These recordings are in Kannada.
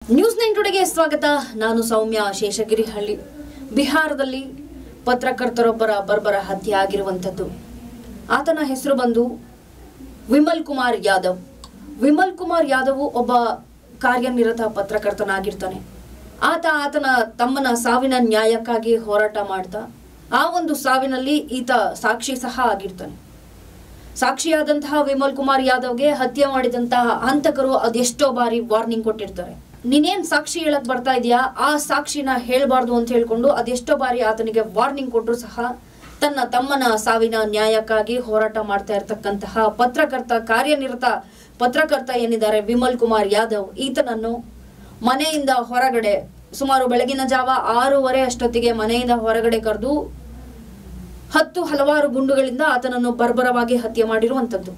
ನ್ಯೂಸ್ 9 ಟುಡೆಗೆ ಸ್ವಾಗತ. ನಾನು ಸೌಮ್ಯ ಶೇಷಗಿರಿಹಳ್ಳಿ. ಬಿಹಾರದಲ್ಲಿ ಪತ್ರಕರ್ತರೊಬ್ಬರ ಬರ್ಬರ ಹತ್ಯೆ ಆಗಿರುವಂತದ್ದು. ಆತನ ಹೆಸರು ಬಂದು ವಿಮಲ್ ಕುಮಾರ್ ಯಾದವ್. ವಿಮಲ್ ಕುಮಾರ್ ಯಾದವ್ ಒಬ್ಬ ಕಾರ್ಯನಿರತ ಪತ್ರಕರ್ತನಾಗಿರ್ತಾನೆ. ಆತನ ತಮ್ಮನ ಸಾವಿನ ನ್ಯಾಯಕ್ಕಾಗಿ ಹೋರಾಟ ಮಾಡ್ತಾ ಆ ಒಂದು ಸಾವಿನಲ್ಲಿ ಈತ ಸಾಕ್ಷಿ ಸಹ ಆಗಿರ್ತಾನೆ. ಸಾಕ್ಷಿಯಾದಂತಹ ವಿಮಲ್ ಕುಮಾರ್ ಯಾದವ್ಗೆ ಹತ್ಯೆ ಮಾಡಿದಂತಹ ಹಂತಕರು ಅದೆಷ್ಟೋ ಬಾರಿ ವಾರ್ನಿಂಗ್ ಕೊಟ್ಟಿರ್ತಾರೆ. ನೀನೇನ್ ಸಾಕ್ಷಿ ಹೇಳಕ್ ಬರ್ತಾ ಇದೆಯಾ, ಆ ಸಾಕ್ಷಿನ ಹೇಳ್ಬಾರ್ದು ಅಂತ ಹೇಳ್ಕೊಂಡು ಅದೆಷ್ಟೋ ಬಾರಿ ಆತನಿಗೆ ವಾರ್ನಿಂಗ್ ಕೊಟ್ಟರು ಸಹ ತನ್ನ ತಮ್ಮನ ಸಾವಿನ ನ್ಯಾಯಕ್ಕಾಗಿ ಹೋರಾಟ ಮಾಡ್ತಾ ಇರ್ತಕ್ಕಂತಹ ಕಾರ್ಯನಿರತ ಪತ್ರಕರ್ತ ಏನಿದ್ದಾರೆ ವಿಮಲ್ ಕುಮಾರ್ ಯಾದವ್, ಈತನನ್ನು ಮನೆಯಿಂದ ಹೊರಗಡೆ ಸುಮಾರು ಬೆಳಗಿನ ಜಾವ 6:30 ಅಷ್ಟೊತ್ತಿಗೆ ಮನೆಯಿಂದ ಹೊರಗಡೆ ಕರೆದು ಹಲವಾರು ಗುಂಡುಗಳಿಂದ ಆತನನ್ನು ಬರ್ಬರವಾಗಿ ಹತ್ಯೆ ಮಾಡಿರುವಂತದ್ದು.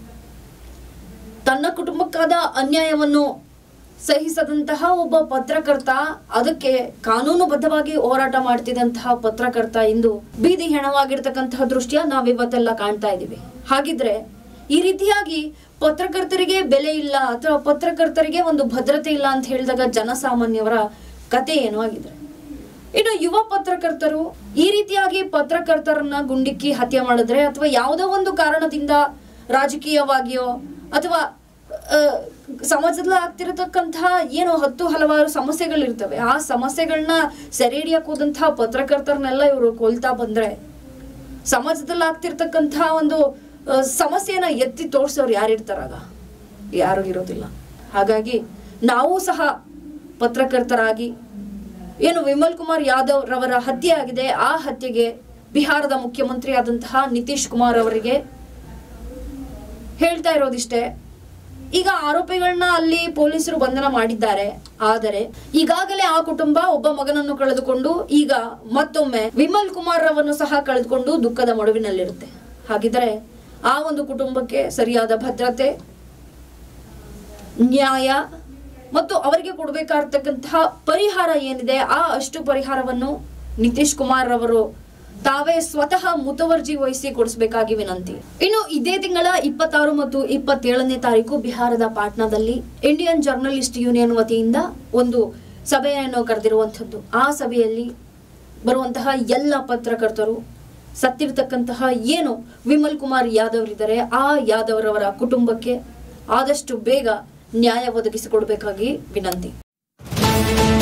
ತನ್ನ ಕುಟುಂಬಕ್ಕಾದ ಅನ್ಯಾಯವನ್ನು ಸಹಿಸದಂತಹ ಒಬ್ಬ ಪತ್ರಕರ್ತ, ಅದಕ್ಕೆ ಕಾನೂನುಬದ್ಧವಾಗಿ ಹೋರಾಟ ಮಾಡ್ತಿದ್ದಂತಹ ಪತ್ರಕರ್ತ ಇಂದು ಬೀದಿ ಹೆಣವಾಗಿರ್ತಕ್ಕಂತಹ ದೃಶ್ಯ ನಾವಿವತ್ತೆಲ್ಲ ಕಾಣ್ತಾ ಇದೀವಿ. ಹಾಗಿದ್ರೆ ಈ ರೀತಿಯಾಗಿ ಪತ್ರಕರ್ತರಿಗೆ ಬೆಲೆ ಇಲ್ಲ ಅಥವಾ ಪತ್ರಕರ್ತರಿಗೆ ಒಂದು ಭದ್ರತೆ ಇಲ್ಲ ಅಂತ ಹೇಳಿದಾಗ ಜನಸಾಮಾನ್ಯವರ ಕತೆ ಏನು ಆಗಿದೆ. ಇನ್ನು ಯುವ ಪತ್ರಕರ್ತರು ಈ ರೀತಿಯಾಗಿ ಪತ್ರಕರ್ತರನ್ನ ಗುಂಡಿಕ್ಕಿ ಹತ್ಯೆ ಮಾಡಿದ್ರೆ ಅಥವಾ ಯಾವುದೋ ಒಂದು ಕಾರಣದಿಂದ ರಾಜಕೀಯವಾಗಿಯೋ ಅಥವಾ ಸಮಾಜದಲ್ಲಿ ಆಗ್ತಿರತಕ್ಕಂತಹ ಏನೋ ಹಲವಾರು ಸಮಸ್ಯೆಗಳಿರ್ತವೆ, ಆ ಸಮಸ್ಯೆಗಳನ್ನ ಸೆರೆ ಹಿಡಿಯಕ್ ಹೋದಂತಹ ಪತ್ರಕರ್ತರನ್ನೆಲ್ಲ ಇವರು ಕೊಲ್ತಾ ಬಂದ್ರೆ ಸಮಾಜದಲ್ಲಿ ಆಗ್ತಿರ್ತಕ್ಕಂತಹ ಒಂದು ಸಮಸ್ಯೆನ ಎತ್ತಿ ತೋರ್ಸೋರು ಯಾರಿರ್ತಾರಾಗ? ಯಾರು ಇರೋದಿಲ್ಲ. ಹಾಗಾಗಿ ನಾವು ಸಹ ಪತ್ರಕರ್ತರಾಗಿ ಏನು ವಿಮಲ್ ಕುಮಾರ್ ಯಾದವ್ ರವರ ಹತ್ಯೆ ಆಗಿದೆ, ಆ ಹತ್ಯೆಗೆ ಬಿಹಾರದ ಮುಖ್ಯಮಂತ್ರಿ ಆದಂತಹ ನಿತೀಶ್ ಕುಮಾರ್ ಅವರಿಗೆ ಹೇಳ್ತಾ ಇರೋದಿಷ್ಟೇ. ಈಗ ಆರೋಪಿಗಳನ್ನ ಅಲ್ಲಿ ಪೊಲೀಸರು ಬಂಧನ ಮಾಡಿದ್ದಾರೆ. ಆದರೆ ಈಗಾಗಲೇ ಆ ಕುಟುಂಬ ಒಬ್ಬ ಮಗನನ್ನು ಕಳೆದುಕೊಂಡು ಈಗ ಮತ್ತೊಮ್ಮೆ ವಿಮಲ್ ಕುಮಾರ್ ರವನ್ನು ಸಹ ಕಳೆದುಕೊಂಡು ದುಃಖದ ಮಡುವಿನಲ್ಲಿರುತ್ತೆ. ಹಾಗಿದ್ರೆ ಆ ಒಂದು ಕುಟುಂಬಕ್ಕೆ ಸರಿಯಾದ ಭದ್ರತೆ, ನ್ಯಾಯ ಮತ್ತು ಅವರಿಗೆ ಕೊಡಬೇಕಾಗಿರ್ತಕ್ಕಂತಹ ಪರಿಹಾರ ಏನಿದೆ, ಆ ಅಷ್ಟು ಪರಿಹಾರವನ್ನು ನಿತೀಶ್ ಕುಮಾರ್ ರವರು ತಾವೇ ಸ್ವತಃ ಮುತುವರ್ಜಿ ವಹಿಸಿ ಕೊಡಿಸಬೇಕಾಗಿ ವಿನಂತಿ. ಇನ್ನು ಇದೇ ತಿಂಗಳ 26 ಮತ್ತು 27ನೇ ತಾರೀಕು ಬಿಹಾರದ ಪಾಟ್ನಾದಲ್ಲಿ ಇಂಡಿಯನ್ ಜರ್ನಲಿಸ್ಟ್ ಯೂನಿಯನ್ ವತಿಯಿಂದ ಒಂದು ಸಭೆಯನ್ನು ಕರೆದಿರುವಂತದ್ದು. ಆ ಸಭೆಯಲ್ಲಿ ಬರುವಂತಹ ಎಲ್ಲ ಪತ್ರಕರ್ತರು ಸತ್ತಿರತಕ್ಕಂತಹ ಏನು ವಿಮಲ್ ಕುಮಾರ್ ಯಾದವ್ ಇದ್ದಾರೆ, ಆ ಯಾದವ್ ರವರ ಕುಟುಂಬಕ್ಕೆ ಆದಷ್ಟು ಬೇಗ ನ್ಯಾಯ ಒದಗಿಸಿಕೊಡಬೇಕಾಗಿ ವಿನಂತಿ.